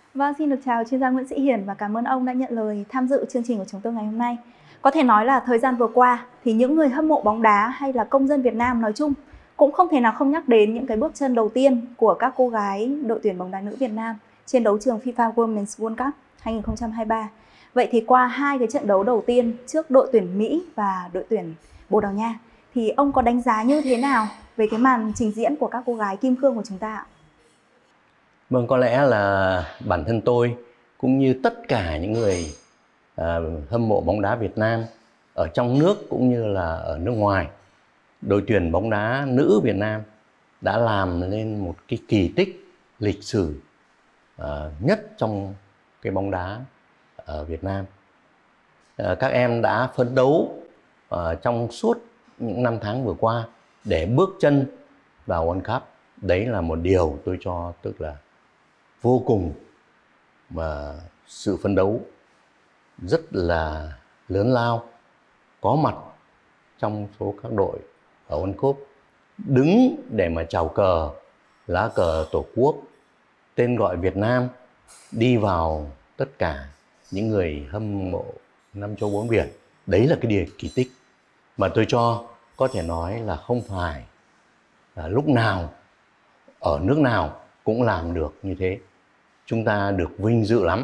Vâng, xin được chào chuyên gia Nguyễn Sĩ Hiển và cảm ơn ông đã nhận lời tham dự chương trình của chúng tôi ngày hôm nay. Có thể nói là thời gian vừa qua thì những người hâm mộ bóng đá hay là công dân Việt Nam nói chung cũng không thể nào không nhắc đến những cái bước chân đầu tiên của các cô gái đội tuyển bóng đá nữ Việt Nam trên đấu trường FIFA Women's World Cup 2023. Vậy thì qua hai cái trận đấu đầu tiên trước đội tuyển Mỹ và đội tuyển Bồ Đào Nha thì ông có đánh giá như thế nào về cái màn trình diễn của các cô gái kim cương của chúng ta ạ? Vâng, có lẽ là bản thân tôi cũng như tất cả những người hâm mộ bóng đá Việt Nam ở trong nước cũng như là ở nước ngoài, đội tuyển bóng đá nữ Việt Nam đã làm lên một cái kỳ tích lịch sử nhất trong cái bóng đá ở Việt Nam. Các em đã phấn đấu trong suốt những năm tháng vừa qua để bước chân vào World Cup. Đấy là một điều tôi cho tức là vô cùng mà sự phấn đấu rất là lớn lao, có mặt trong số các đội ở World Cup, đứng để mà chào cờ, lá cờ Tổ quốc, tên gọi Việt Nam đi vào tất cả những người hâm mộ năm châu bốn biển. Đấy là cái điều kỳ tích mà tôi cho có thể nói là không phải lúc nào ở nước nào cũng làm được như thế. Chúng ta được vinh dự lắm,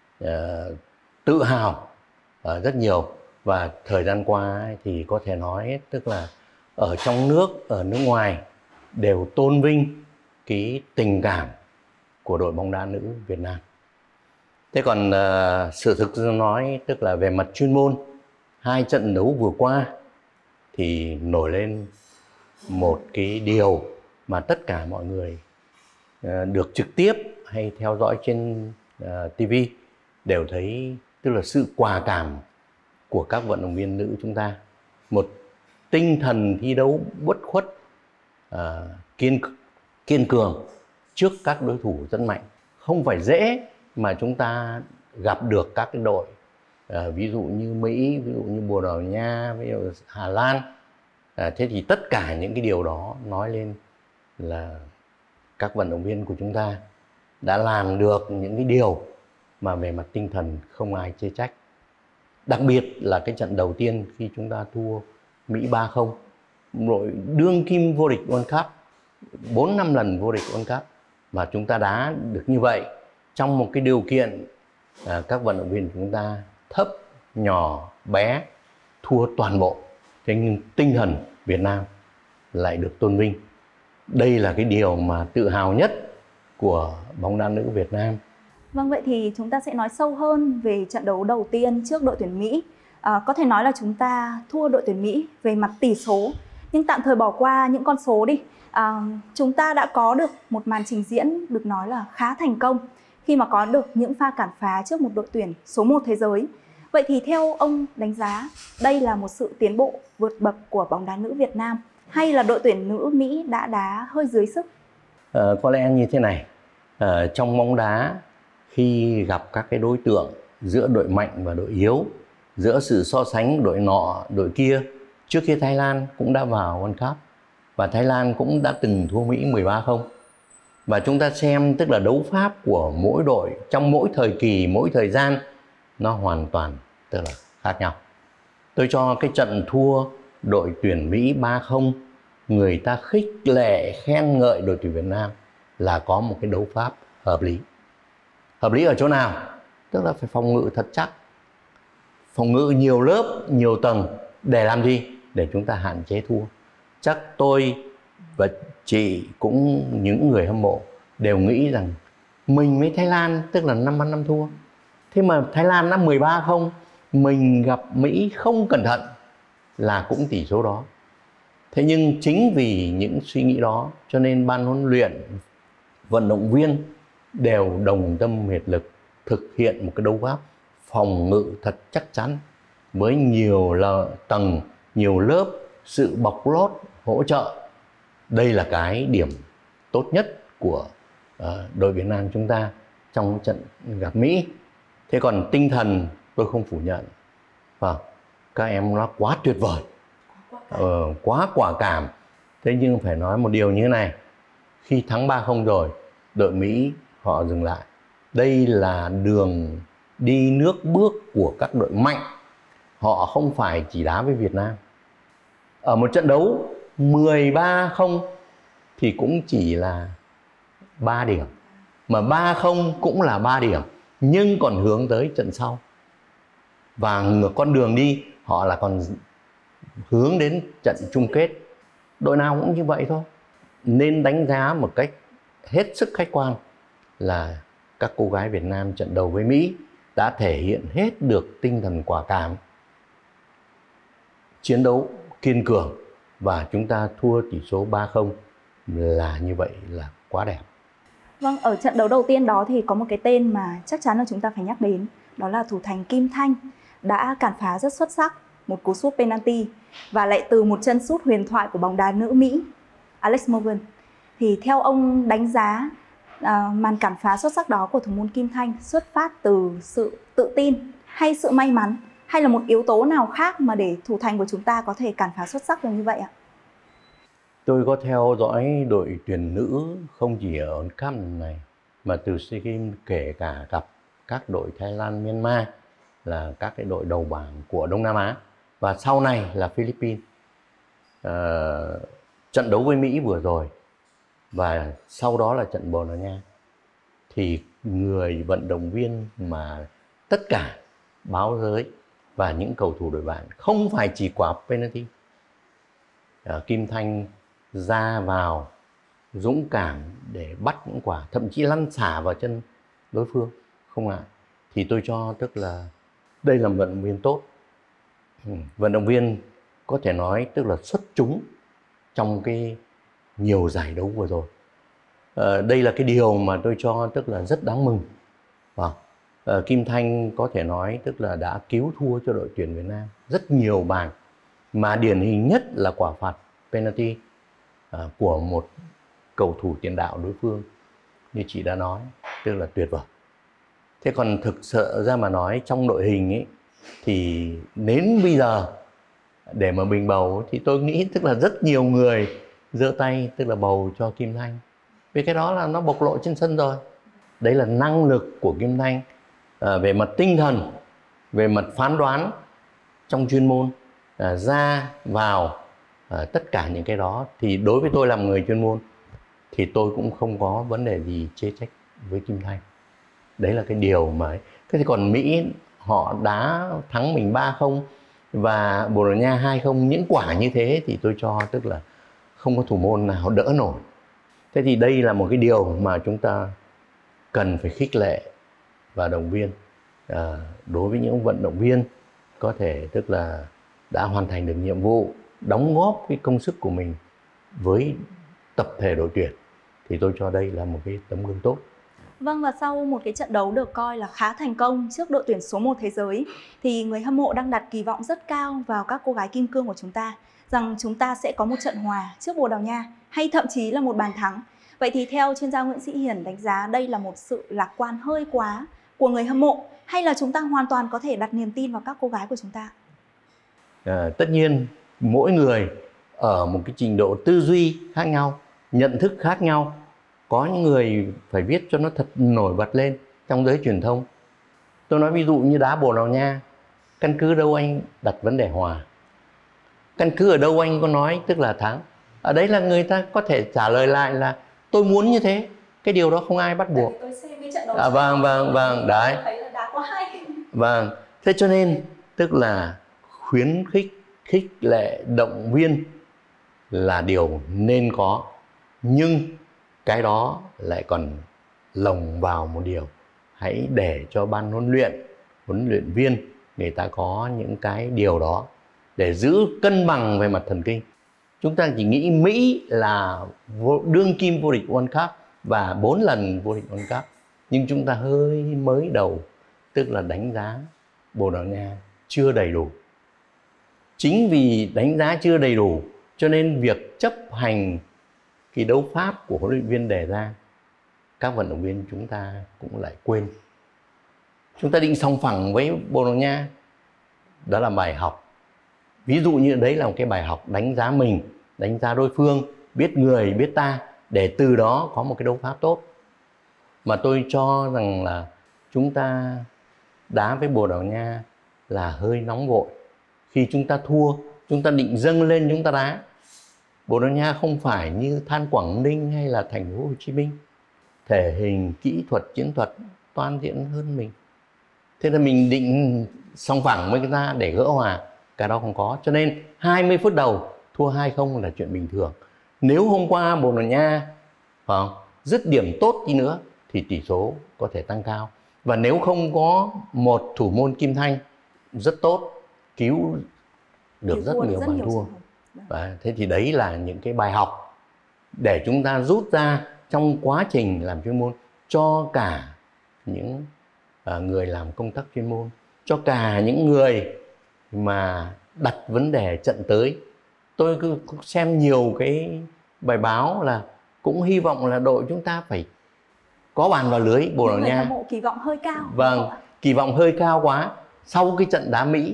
tự hào rất nhiều. Và thời gian qua thì có thể nói tức là ở trong nước, ở nước ngoài đều tôn vinh cái tình cảm của đội bóng đá nữ Việt Nam. Thế còn sự thực nói tức là về mặt chuyên môn, hai trận đấu vừa qua thì nổi lên một cái điều mà tất cả mọi người được trực tiếp hay theo dõi trên TV đều thấy, tức là sự quả cảm của các vận động viên nữ chúng ta, một tinh thần thi đấu bất khuất, kiên cường trước các đối thủ rất mạnh. Không phải dễ mà chúng ta gặp được các cái đội ví dụ như Mỹ, ví dụ như Bồ Đào Nha, ví dụ Hà Lan. Thế thì tất cả những cái điều đó nói lên là các vận động viên của chúng ta đã làm được những cái điều mà về mặt tinh thần không ai chê trách. Đặc biệt là cái trận đầu tiên khi chúng ta thua Mỹ 3-0, rồi đương kim vô địch World Cup, 4-5 lần vô địch World Cup mà chúng ta đá được như vậy trong một cái điều kiện các vận động viên chúng ta thấp, nhỏ, bé, thua toàn bộ. Thế nhưng tinh thần Việt Nam lại được tôn vinh. Đây là cái điều mà tự hào nhất của bóng đá nữ Việt Nam. Vâng, vậy thì chúng ta sẽ nói sâu hơn về trận đấu đầu tiên trước đội tuyển Mỹ. Có thể nói là chúng ta thua đội tuyển Mỹ về mặt tỷ số, nhưng tạm thời bỏ qua những con số đi. Chúng ta đã có được một màn trình diễn được nói là khá thành công khi mà có được những pha cản phá trước một đội tuyển số 1 thế giới. Vậy thì theo ông đánh giá, đây là một sự tiến bộ vượt bậc của bóng đá nữ Việt Nam hay là đội tuyển nữ Mỹ đã đá hơi dưới sức? Có lẽ như thế này, trong bóng đá khi gặp các cái đối tượng giữa đội mạnh và đội yếu, giữa sự so sánh đội nọ đội kia, trước khi Thái Lan cũng đã vào World Cup và Thái Lan cũng đã từng thua Mỹ 13-0. Và chúng ta xem tức là đấu pháp của mỗi đội trong mỗi thời kỳ, mỗi thời gian nó hoàn toàn tức là khác nhau. Tôi cho cái trận thua đội tuyển Mỹ 3-0, người ta khích lệ khen ngợi đội tuyển Việt Nam là có một cái đấu pháp hợp lý. Hợp lý ở chỗ nào? Tức là phải phòng ngự thật chắc, phòng ngự nhiều lớp, nhiều tầng. Để làm gì? Để chúng ta hạn chế thua. Chắc tôi và chị cũng những người hâm mộ đều nghĩ rằng mình với Thái Lan tức là 5-5 thua. Thế mà Thái Lan đã 13-0, mình gặp Mỹ không cẩn thận là cũng tỷ số đó. Thế nhưng chính vì những suy nghĩ đó cho nên ban huấn luyện, vận động viên đều đồng tâm hiệp lực thực hiện một cái đấu pháp phòng ngự thật chắc chắn với nhiều tầng, nhiều lớp, sự bọc lót, hỗ trợ. Đây là cái điểm tốt nhất của đội Việt Nam chúng ta trong trận gặp Mỹ. Thế còn tinh thần tôi không phủ nhận. Các em nó quá tuyệt vời, quá quả cảm. Thế nhưng phải nói một điều như thế này, khi thắng 3-0 rồi, đội Mỹ họ dừng lại. Đây là đường đi nước bước của các đội mạnh. Họ không phải chỉ đá với Việt Nam. Ở một trận đấu 13-0 thì cũng chỉ là 3 điểm. Mà 3-0 cũng là 3 điểm. Nhưng còn hướng tới trận sau. Và con đường đi họ là còn hướng đến trận chung kết. Đội nào cũng như vậy thôi. Nên đánh giá một cách hết sức khách quan là các cô gái Việt Nam trận đầu với Mỹ đã thể hiện hết được tinh thần quả cảm, chiến đấu kiên cường, và chúng ta thua tỷ số 3-0 là như vậy là quá đẹp. Vâng, ở trận đấu đầu tiên đó thì có một cái tên mà chắc chắn là chúng ta phải nhắc đến, đó là thủ thành Kim Thanh đã cản phá rất xuất sắc một cú sút penalty và lại từ một chân sút huyền thoại của bóng đá nữ Mỹ, Alex Morgan. Thì theo ông đánh giá màn cản phá xuất sắc đó của thủ môn Kim Thanh xuất phát từ sự tự tin hay sự may mắn, hay là một yếu tố nào khác mà để thủ thành của chúng ta có thể cản phá xuất sắc được như vậy ạ? Tôi có theo dõi đội tuyển nữ không chỉ ở World Cup này mà từ SEA Games, kể cả gặp các đội Thái Lan, Myanmar là các cái đội đầu bảng của Đông Nam Á, và sau này là Philippines. Trận đấu với Mỹ vừa rồi và sau đó là trận Bồ Đào Nha, thì người vận động viên mà tất cả báo giới và những cầu thủ đội bạn không phải chỉ quả penalty. Kim Thanh ra vào dũng cảm để bắt những quả, thậm chí lăn xả vào chân đối phương không ngại. Thì tôi cho tức là đây là vận động viên tốt. Vận động viên có thể nói tức là xuất chúng trong cái nhiều giải đấu vừa rồi. Đây là cái điều mà tôi cho tức là rất đáng mừng. Kim Thanh có thể nói tức là đã cứu thua cho đội tuyển Việt Nam rất nhiều bàn, mà điển hình nhất là quả phạt penalty của một cầu thủ tiền đạo đối phương như chị đã nói, tức là tuyệt vời. Thế còn thực sự ra mà nói trong đội hình ấy, thì đến bây giờ để mà bình bầu thì tôi nghĩ tức là rất nhiều người giơ tay tức là bầu cho Kim Thanh, vì cái đó là nó bộc lộ trên sân rồi. Đấy là năng lực của Kim Thanh về mặt tinh thần, về mặt phán đoán trong chuyên môn, ra vào tất cả những cái đó. Thì đối với tôi làm người chuyên môn thì tôi cũng không có vấn đề gì chê trách với Kim Thanh. Đấy là cái điều mà thế thì còn Mỹ họ đá thắng mình 3-0 và Bồ Đào Nha 2-0, những quả như thế thì tôi cho tức là không có thủ môn nào đỡ nổi. Thế thì đây là một cái điều mà chúng ta cần phải khích lệ và động viên đối với những vận động viên có thể tức là đã hoàn thành được nhiệm vụ, đóng góp cái công sức của mình với tập thể đội tuyển, thì tôi cho đây là một cái tấm gương tốt. Vâng, và sau một cái trận đấu được coi là khá thành công trước đội tuyển số 1 thế giới, thì người hâm mộ đang đặt kỳ vọng rất cao vào các cô gái kim cương của chúng ta, rằng chúng ta sẽ có một trận hòa trước Bồ Đào Nha, hay thậm chí là một bàn thắng. Vậy thì theo chuyên gia Nguyễn Sĩ Hiển đánh giá đây là một sự lạc quan hơi quá của người hâm mộ, hay là chúng ta hoàn toàn có thể đặt niềm tin vào các cô gái của chúng ta? Tất nhiên mỗi người ở một cái trình độ tư duy khác nhau, nhận thức khác nhau. Có những người phải viết cho nó thật nổi bật lên trong giới truyền thông. Tôi nói ví dụ như đá Bồ Đào Nha, căn cứ đâu anh đặt vấn đề hòa? Căn cứ ở đâu anh có nói tức là thắng? Ở đấy là người ta có thể trả lời lại là tôi muốn như thế. Cái điều đó không ai bắt buộc. Tôi xem cái trận đấu Vâng, đấy. thấy là đá quá hay. Vâng, thế cho nên tức là khuyến khích, khích lệ, động viên là điều nên có. Nhưng cái đó lại còn lồng vào một điều, hãy để cho ban huấn luyện viên người ta có những cái điều đó để giữ cân bằng về mặt thần kinh. Chúng ta chỉ nghĩ Mỹ là đương kim vô địch World Cup và 4 lần vô địch World Cup, nhưng chúng ta hơi mới đầu, tức là đánh giá Bồ Đào Nha chưa đầy đủ. Chính vì đánh giá chưa đầy đủ cho nên việc chấp hành cái đấu pháp của huấn luyện viên đề ra, các vận động viên chúng ta cũng lại quên. Chúng ta định song phẳng với Bồ Đào Nha, đó là bài học. Ví dụ như đấy là một cái bài học đánh giá mình, đánh giá đối phương, biết người biết ta, để từ đó có một cái đấu pháp tốt. Mà tôi cho rằng là chúng ta đá với Bồ Đào Nha là hơi nóng vội. Khi chúng ta thua, chúng ta định dâng lên chúng ta đá. Bồ Đào Nha không phải như Than Quảng Ninh hay là thành phố Hồ Chí Minh, thể hình, kỹ thuật, chiến thuật toàn diện hơn mình. Thế là mình định song phẳng với người ta để gỡ hòa, cái đó không có. Cho nên 20 phút đầu thua 2-0 là chuyện bình thường. Nếu hôm qua Bồ Đào Nha dứt điểm tốt đi nữa thì tỷ số có thể tăng cao. Và nếu không có một thủ môn Kim Thanh rất tốt, cứu được rất nhiều bàn thua. Và thế thì đấy là những cái bài học để chúng ta rút ra trong quá trình làm chuyên môn cho cả những người làm công tác chuyên môn, cho cả những người mà đặt vấn đề trận tới. Tôi cứ xem nhiều cái bài báo là cũng hy vọng là đội chúng ta phải có bàn vào lưới Bồ Đào Nha. Người hâm mộ kỳ vọng hơi cao. Vâng, kỳ vọng hơi cao quá. Sau cái trận đá Mỹ,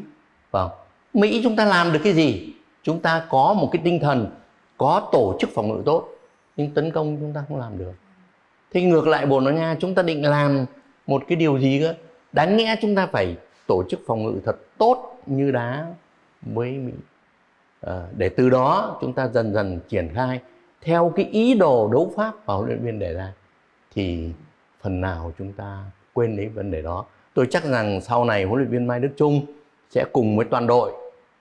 Mỹ chúng ta làm được cái gì? Chúng ta có một cái tinh thần, có tổ chức phòng ngự tốt, nhưng tấn công chúng ta không làm được. Thế ngược lại Bồ Đào Nha chúng ta định làm một cái điều gì cơ? Đáng nhẽ chúng ta phải tổ chức phòng ngự thật tốt như đá với Mỹ. Để từ đó chúng ta dần dần triển khai theo cái ý đồ đấu pháp mà huấn luyện viên đề ra, thì phần nào chúng ta quên đến vấn đề đó. Tôi chắc rằng sau này huấn luyện viên Mai Đức Chung sẽ cùng với toàn đội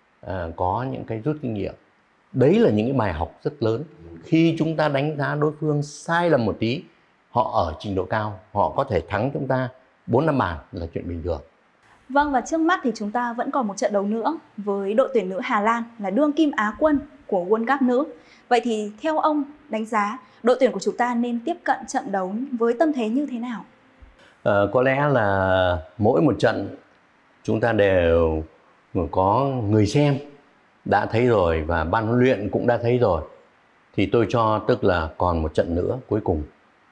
có những cái rút kinh nghiệm. Đấy là những cái bài học rất lớn. Khi chúng ta đánh giá đối phương sai lầm một tí, họ ở trình độ cao, họ có thể thắng chúng ta 4-5 bàn là chuyện bình thường. Vâng, và trước mắt thì chúng ta vẫn còn một trận đấu nữa với đội tuyển nữ Hà Lan là đương kim Á quân của World Cup nữ. Vậy thì theo ông đánh giá đội tuyển của chúng ta nên tiếp cận trận đấu với tâm thế như thế nào? Có lẽ là mỗi một trận chúng ta đều có người xem đã thấy rồi và ban huấn luyện cũng đã thấy rồi. Thì tôi cho tức là còn một trận nữa cuối cùng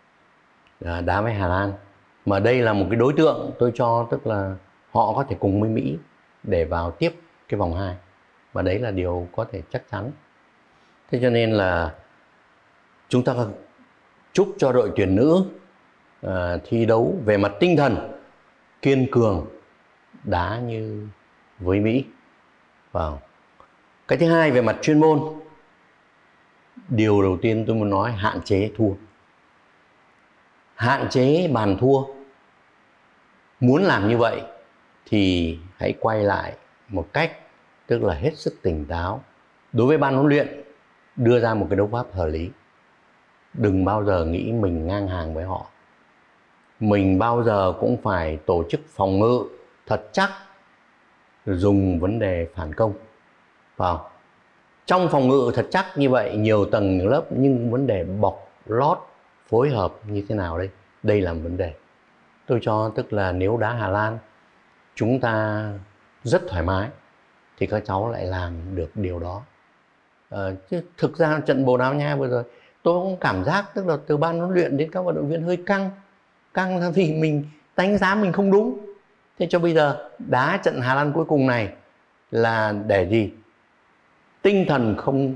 đá với Hà Lan. Mà đây là một cái đối tượng tôi cho tức là họ có thể cùng với Mỹ để vào tiếp cái vòng 2. Và đấy là điều có thể chắc chắn. Thế cho nên là chúng ta chúc cho đội tuyển nữ thi đấu về mặt tinh thần kiên cường, đá như với Mỹ. Cái thứ hai về mặt chuyên môn, điều đầu tiên tôi muốn nói hạn chế thua. Hạn chế bàn thua. Muốn làm như vậy thì hãy quay lại một cách tức là hết sức tỉnh táo. Đối với ban huấn luyện, đưa ra một cái đấu pháp hợp lý. Đừng bao giờ nghĩ mình ngang hàng với họ. Mình bao giờ cũng phải tổ chức phòng ngự thật chắc, dùng vấn đề phản công. Trong phòng ngự thật chắc như vậy, nhiều tầng lớp, nhưng vấn đề bọc lót, phối hợp như thế nào đây? Đây là một vấn đề. Tôi cho tức là nếu đá Hà Lan, chúng ta rất thoải mái, thì các cháu lại làm được điều đó. Chứ thực ra trận Bồ Đào Nha vừa rồi, tôi cũng cảm giác tức là từ ban huấn luyện đến các vận động viên hơi căng là vì mình đánh giá mình không đúng. Thế cho bây giờ đá trận Hà Lan cuối cùng này là để gì? Tinh thần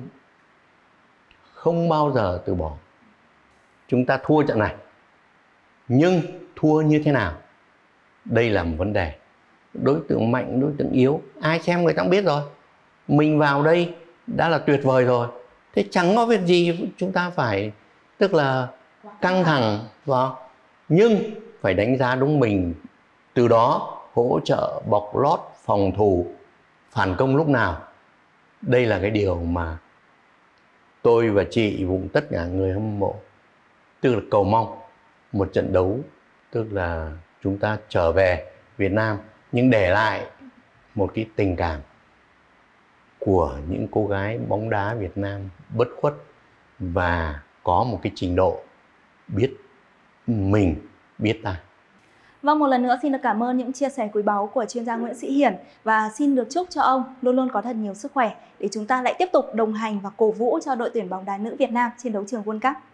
không bao giờ từ bỏ. Chúng ta thua trận này, nhưng thua như thế nào? Đây là một vấn đề. Đối tượng mạnh, đối tượng yếu, ai xem người ta cũng biết rồi. Mình vào đây đã là tuyệt vời rồi. Thế chẳng có việc gì chúng ta phải tức là căng thẳng vào. Nhưng phải đánh giá đúng mình. Từ đó hỗ trợ bọc lót, phòng thủ, phản công lúc nào. Đây là cái điều mà tôi và chị cùng tất cả người hâm mộ tức là cầu mong một trận đấu, tức là chúng ta trở về Việt Nam nhưng để lại một cái tình cảm của những cô gái bóng đá Việt Nam bất khuất và có một cái trình độ biết mình, biết ta. Vâng, một lần nữa xin được cảm ơn những chia sẻ quý báu của chuyên gia Nguyễn Sĩ Hiển và xin được chúc cho ông luôn luôn có thật nhiều sức khỏe để chúng ta lại tiếp tục đồng hành và cổ vũ cho đội tuyển bóng đá nữ Việt Nam trên đấu trường World Cup.